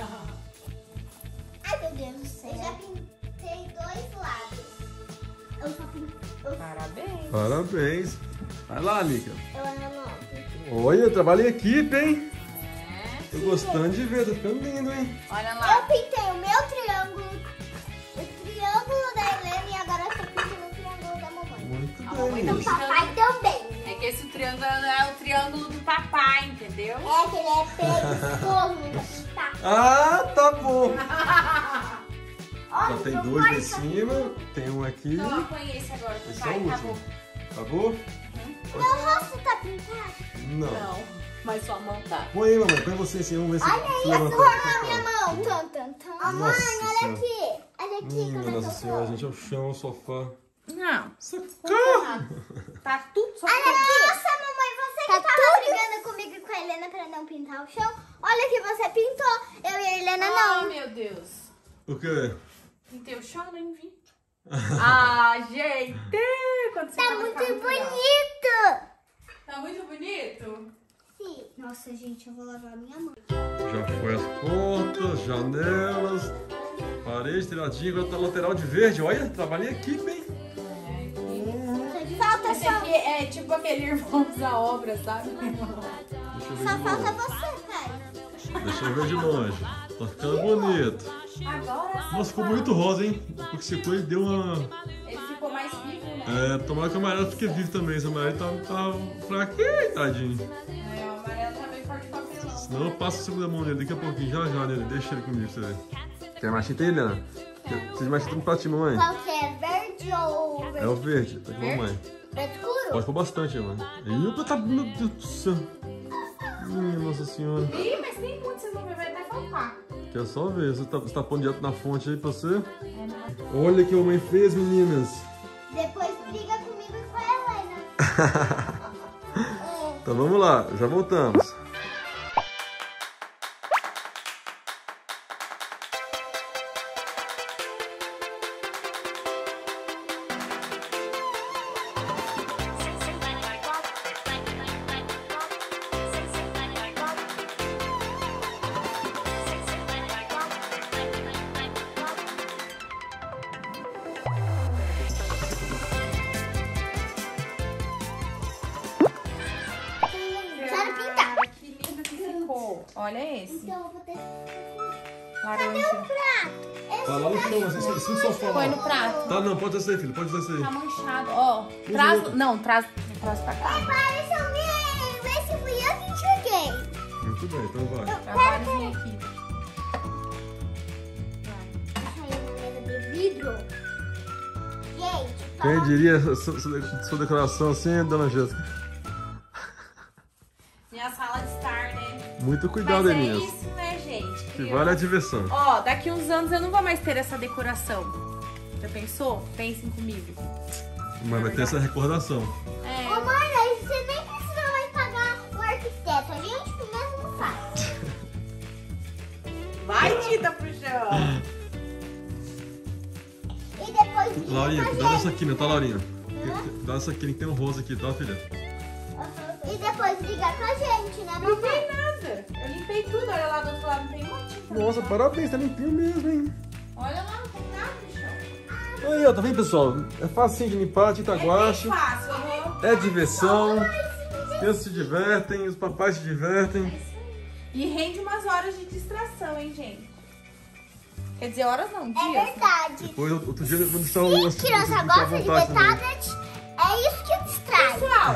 S2: Ai, meu Deus do céu. Eu já pintei 2 lados. Eu só pintei.
S6: Parabéns.
S5: Parabéns. Vai lá, Nica.
S2: Eu amo.
S5: Olha, trabalho em equipe, hein?
S6: É.
S5: Tô gostando de ver, tá ficando lindo, hein?
S6: Olha
S2: Eu
S6: lá.
S2: pintei o meu triângulo, o triângulo da Helena e agora eu tô pintando o triângulo da mamãe.
S5: Muito
S6: A mamãe
S5: bem,
S6: tá
S5: meninas.
S2: Papai também.
S6: É que Esse triângulo é o triângulo do papai, entendeu?
S2: É que ele é preguiçoso, tá?
S5: Ah, tá bom.
S2: Olha,
S5: Já tem
S2: meu
S5: dois
S2: pai
S5: em cima, tem um aqui.
S6: Então põe esse agora,
S5: Esse é
S6: papai,
S5: o
S6: acabou.
S5: último. Acabou?
S2: Meu rosto tá pintado.
S5: Não.
S6: Não, mas sua mão tá.
S5: Põe aí, mamãe. Põe você assim. Vamos ver se
S2: Olha
S5: se
S2: isso,
S5: levanta.
S2: cor na minha mão. Tum, tum, tum. Mãe,
S5: Nossa
S2: olha
S5: Senhora.
S2: aqui. Olha aqui como é que
S5: Nossa
S2: eu
S5: senhora,
S2: tô.
S5: gente, é o chão, o sofá.
S6: Não,
S5: Socorro!
S6: tá tudo só
S2: Olha aqui. Nossa, mamãe, você que tava brigando comigo e com a Helena pra não pintar o chão. Olha que você pintou. Eu e a Helena
S6: Ai,
S2: não.
S6: meu Deus.
S5: O quê?
S6: Pintei o chão, nem vi. Ah, gente! Quando você
S2: Tá
S6: fala,
S2: muito
S6: legal.
S2: bonito.
S6: Tá muito bonito?
S2: Sim. Nossa, gente, eu vou lavar minha mão.
S5: Já foi as portas, janelas, parede, telhadinha, agora tá lateral de verde. Olha, trabalhei aqui, bem.
S2: Falta
S6: Esse
S2: só...
S6: aqui é tipo aquele Irmãos da Obra, sabe?
S5: Deixa eu ver
S2: Só
S5: de
S2: falta
S5: longe.
S2: você, pai.
S5: Deixa eu ver de longe. Tá ficando bonito.
S6: Agora sim.
S5: Nossa, ficou bonito rosa, hein? Porque secou e deu uma...
S6: Ele ficou mais vivo, né?
S5: É, tomara que o amarelo fique vivo também. Esse amarelo tá fraquinho, tadinho.
S6: É, o amarelo tá bem forte pra papelão.
S5: Senão eu passo a segunda mão nele daqui a pouquinho, já nele. Deixa ele comigo pra você ver. Quer mais tinta aí, Helena? Você mais tinta no pratinho, mamãe?
S2: Qual que é? Verde ou
S5: É
S2: verde?
S5: o verde, tá com a mamãe.
S2: Verde escuro?
S5: Pode pôr bastante, mano. Ih, tá... Meu Deus do céu. Minha Nossa Senhora.
S6: Ih, mas tem muito, vocês vão ver, vai até faltar.
S5: Quer só ver? Você tá pondo direto na fonte aí pra você? Olha o que a mamãe fez, meninas.
S2: Depois briga comigo e com a Helena.
S5: Então vamos lá, já voltamos.
S2: Quero pintar.
S6: Ah, que lindo que ficou. Olha esse.
S2: Então eu vou ter...
S6: Laranja.
S2: prato.
S5: Tá lá no chão, assim, assim no sofá.
S6: Põe no prato.
S5: Tá, não, pode descer aí, filho, pode descer
S6: Tá
S5: aí.
S6: manchado. Ó, traz... Não, traz pra cá.
S2: Pareceu mesmo. Esse fui eu que enxerguei.
S5: Muito bem, então vai.
S6: Trabalhozinho aqui.
S2: Saiu na mesa de vidro. Gente,
S5: Quem diria sua decoração assim, dona Jéssica?
S6: Minha sala de estar, né?
S5: Muito cuidado,
S6: Mas é
S5: Elias.
S6: isso, né, gente?
S5: Que
S6: Criança.
S5: vale a diversão.
S6: Ó, daqui uns anos eu não vou mais ter essa decoração. Já pensou? Pensem comigo.
S5: Mas vai ter essa recordação.
S6: É.
S2: ô mãe, aí você nem precisa mais pagar um arquiteto. A gente mesmo faz.
S6: Vai, Tita, pro chão.
S2: E depois disso,
S5: Laurinha,
S2: a
S5: cuidado
S2: gente...
S5: dessa quina, tá, Laurinha? Cuidado dessa quina que tem um rosa aqui, tá, filha?
S2: E depois ligar com a gente, né,
S6: Não
S2: mamãe?
S6: tem nada. Eu limpei tudo. Olha lá do outro lado, não tem uma tinta. no
S5: Nossa,
S6: chão.
S5: parabéns, tá limpinho mesmo, hein?
S6: Olha lá, não tem nada no chão.
S5: Aí, ó, tá vendo, pessoal? É facinho de limpar, tinta guache.
S6: É bem fácil. Uhum.
S5: É diversão. As crianças se divertem, os papais se divertem.
S6: E rende umas horas de distração, hein, gente? Quer dizer, horas não,
S2: É
S6: dias.
S2: verdade.
S5: Depois, outro dia, quando estão...
S2: Se criança gosta de ver tablet, é isso que distrai.
S6: Pessoal.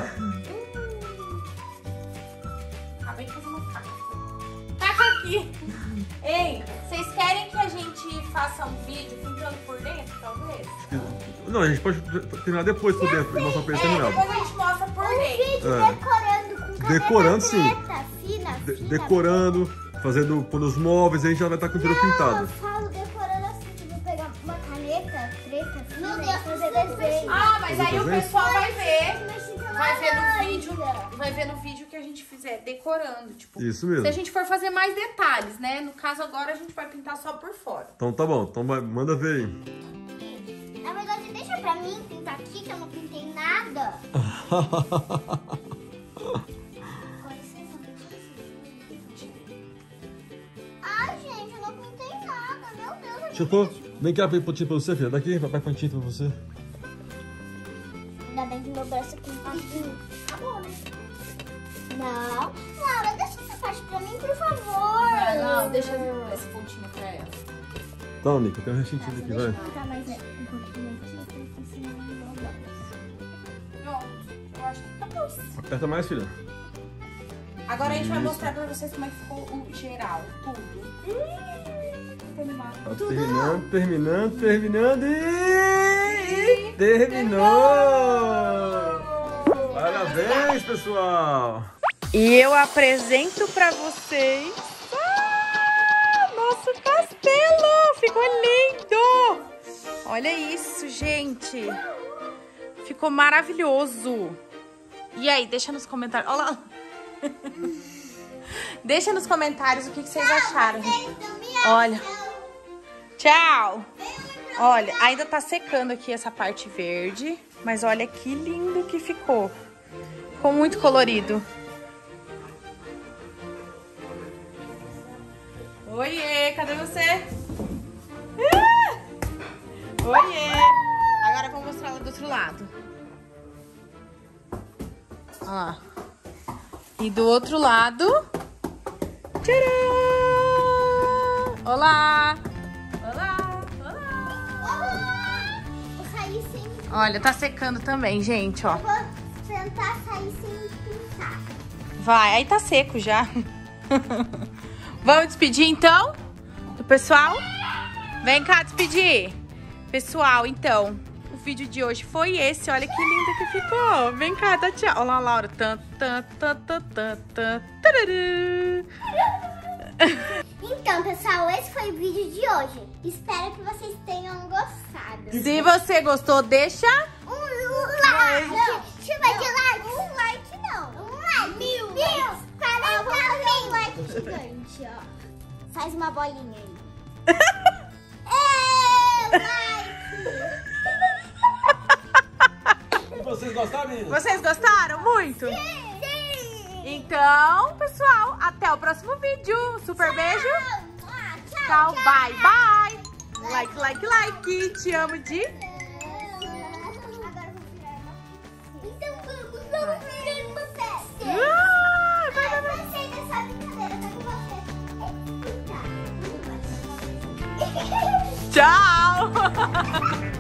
S6: Acabei de fazer uma faca. Taca aqui. Ei, vocês querem que a gente faça um vídeo pintando por dentro, talvez?
S5: Não, a gente pode terminar depois por dentro e mostrar pra eles terminado.
S6: Depois a gente mostra por
S2: Um
S6: dentro.
S2: vídeo
S5: É.
S2: decorando com caneta
S5: Decorando, sim.
S2: preta, fina, fina.
S5: Decorando, fazendo pondo os móveis, a gente já vai estar com o interior
S2: Não, eu
S5: pintado.
S2: falo decorando assim, tipo, pegar uma caneta preta, fina, meu Deus, fazer desenho.
S6: Ah, mas aí o
S5: Fazer
S6: pessoal vai ver. Vai ver no
S2: laranja.
S6: vídeo. Vai ver no vídeo que a gente fizer decorando, tipo.
S5: Isso
S6: Se a
S5: mesmo.
S6: gente for fazer mais detalhes, né? No caso agora a gente vai pintar só por fora.
S5: Então tá bom, então manda ver aí.
S2: Na verdade, deixa pra mim pintar aqui, que eu não pintei nada. Com licença. Ai, gente, eu não pintei nada. Meu Deus,
S5: Deixa eu pôr. Vem cá, põe tinta pra você, filha. Daqui, papai põe tinta pra você.
S2: ainda bem que meu braço é compridinho. Acabou, né? Não. Laura, deixa essa parte pra mim, por favor.
S6: Não, deixa esse pontinho pra ela.
S5: Então, Nico, tem um restinho aqui, vai.
S2: Tá mais um pouquinho aqui, pra ensinar o meu braço.
S6: Pronto. Eu acho que fica doce.
S5: Aperta mais, filha.
S6: Agora a gente vai mostrar pra vocês como é que ficou o geral, tudo.
S5: Tá terminando e terminou! Parabéns, pessoal!
S6: E eu apresento pra vocês nosso castelo! Ficou lindo! Olha isso, gente! Ficou maravilhoso! E aí, deixa nos comentários. Olha lá! Deixa nos comentários o que vocês acharam. Olha. Tchau! Olha, ainda tá secando aqui essa parte verde. Mas olha que lindo que ficou. Ficou muito colorido. Oiê, cadê você? Oiê! Agora vamos mostrar ela do outro lado. Olha lá. E do outro lado... Tcharam! Olá! Olá!
S2: Olá! Vou sair sem...
S6: Olha, tá secando também, gente, ó.
S2: Vou tentar sair sem pintar.
S6: Vai, aí tá seco já. Vamos despedir, então, do pessoal? Vem cá despedir. Pessoal, então, o vídeo de hoje foi esse. Olha que lindo que ficou. Vem cá, dá tchau. Olha lá, Laura.
S2: Então, pessoal, esse foi o vídeo de hoje. Espero que vocês tenham gostado.
S6: Se você gostou, deixa
S2: um like. Chama de like. Um like não. Um like. Mil. 40 mil. Like gigante, ó. Faz uma bolinha aí. Like.
S5: Vocês gostaram, meninas?
S6: Vocês gostaram muito?
S2: Sim.
S6: Então, pessoal, até o próximo vídeo. Super beijo.
S2: Tchau.
S6: Bye, bye. Like, like, like. Te amo de...
S2: Agora vamos virar uma festa.
S6: Vai.
S2: Eu sei dessa brincadeira, tá com você.
S6: Tchau.